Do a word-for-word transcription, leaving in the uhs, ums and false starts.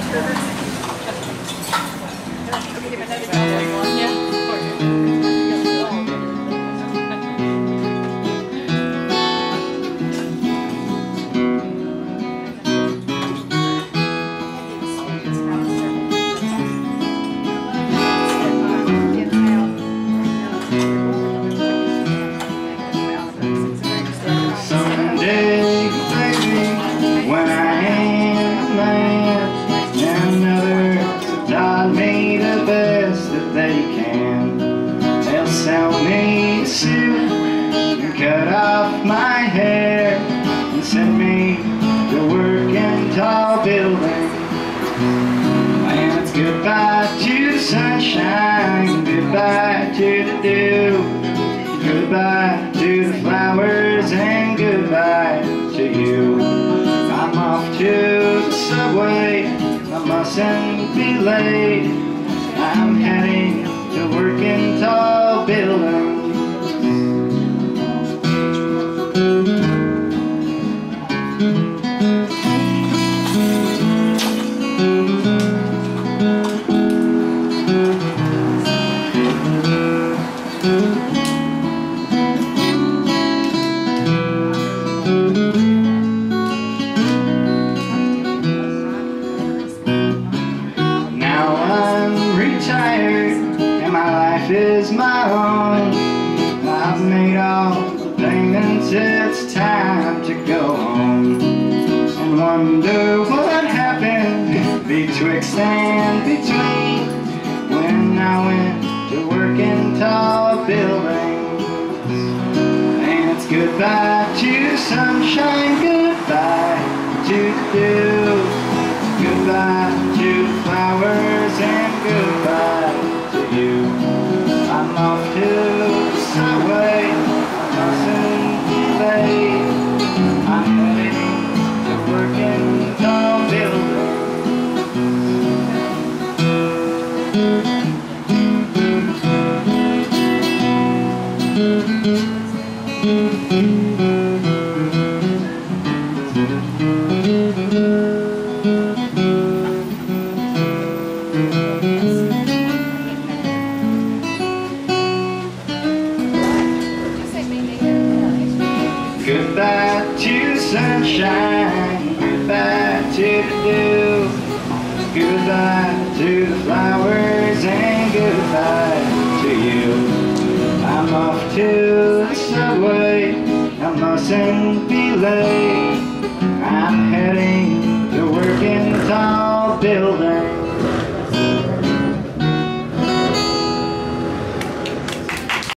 Send me to work in tall buildings. And it's goodbye to the sunshine, goodbye to the dew, goodbye to the flowers, and goodbye to you. I'm off to the subway, I mustn't be late. I'm heading to work in tall buildings. Now I'm retired and my life is my own. I've made all the payments, it's time to go home. And wonder what happened betwixt and between when I went to work in tall buildings. And it's goodbye to sunshine, goodbye to the dew, goodbye to the flowers, and goodbye to you. I'm off to the subway, I mustn't be late. I'm heading to work in tall buildings. Goodbye to the sunshine, goodbye to the dew, goodbye to the flowers, and goodbye to you. I'm off to the subway, I mustn't be late.